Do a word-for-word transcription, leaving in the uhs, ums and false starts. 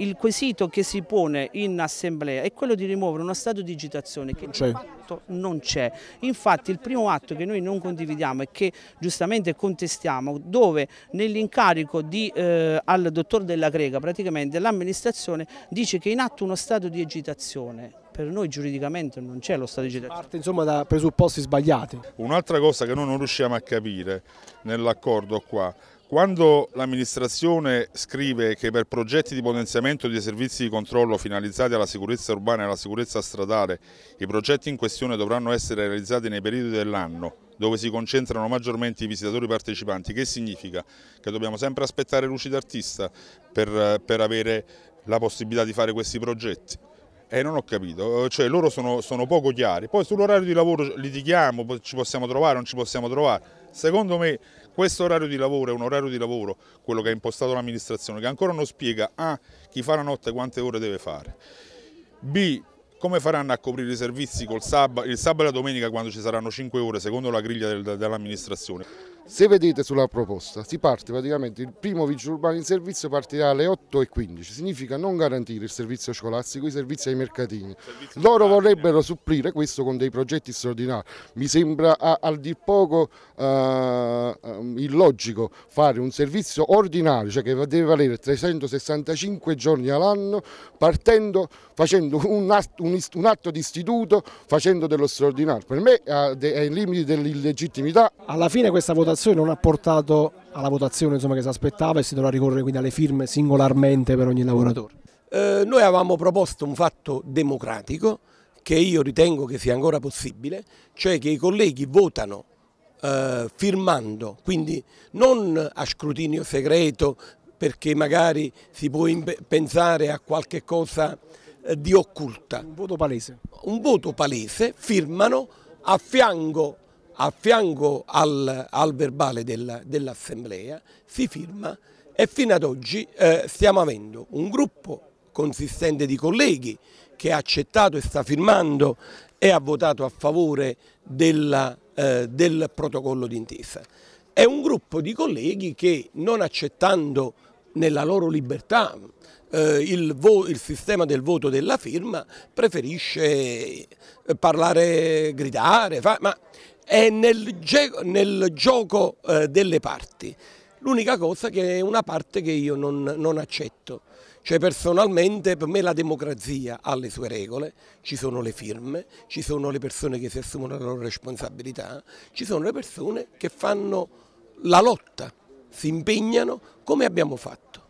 il quesito che si pone in assemblea è quello di rimuovere uno stato di agitazione che di fatto non c'è. Infatti il primo atto che noi non condividiamo e che giustamente contestiamo, dove nell'incarico eh, al dottor Della Crega praticamente l'amministrazione dice che è in atto uno stato di agitazione. Per noi giuridicamente non c'è lo stato di agitazione. Parte insomma da presupposti sbagliati. Un'altra cosa che noi non riusciamo a capire nell'accordo qua, quando l'amministrazione scrive che per progetti di potenziamento dei servizi di controllo finalizzati alla sicurezza urbana e alla sicurezza stradale i progetti in questione dovranno essere realizzati nei periodi dell'anno dove si concentrano maggiormente i visitatori partecipanti, che significa che dobbiamo sempre aspettare luci d'artista per, per avere la possibilità di fare questi progetti. E non ho capito, cioè loro sono, sono poco chiari. Poi sull'orario di lavoro litighiamo, ci possiamo trovare o non ci possiamo trovare. Secondo me questo orario di lavoro è un orario di lavoro, quello che ha impostato l'amministrazione, che ancora non spiega A, chi fa la notte quante ore deve fare, B, come faranno a coprire i servizi col sabato, il sabato e la domenica quando ci saranno cinque ore secondo la griglia del, dell'amministrazione. Se vedete sulla proposta si parte praticamente, il primo vigile urbano in servizio partirà alle otto e quindici, significa non garantire il servizio scolastico, i servizi ai mercatini. Loro vorrebbero supplire questo con dei progetti straordinari, mi sembra a, al dir poco uh, illogico fare un servizio ordinario, cioè che deve valere trecentosessantacinque giorni all'anno, partendo, facendo un atto, un, un atto di istituto, facendo dello straordinario. Per me è ai limiti dell'illegittimità. Alla fine questa votazione non ha portato alla votazione insomma, che si aspettava e si dovrà ricorrere quindi alle firme singolarmente per ogni lavoratore. Eh, noi avevamo proposto un fatto democratico che io ritengo che sia ancora possibile, cioè che i colleghi votano eh, firmando, quindi non a scrutinio segreto perché magari si può pensare a qualche cosa eh, di occulta. Un voto palese. Un voto palese, firmano a fianco a fianco al, al verbale dell'assemblea, si firma e fino ad oggi eh, stiamo avendo un gruppo consistente di colleghi che ha accettato e sta firmando e ha votato a favore della, eh, del protocollo d'intesa. È un gruppo di colleghi che, non accettando nella loro libertà eh, il, il sistema del voto della firma, preferisce parlare, gridare, fa, ma è nel, nel gioco eh, delle parti. L'unica cosa che è una parte che io non, non accetto, cioè personalmente per me la democrazia ha le sue regole, ci sono le firme, ci sono le persone che si assumono la loro responsabilità, ci sono le persone che fanno la lotta, si impegnano come abbiamo fatto.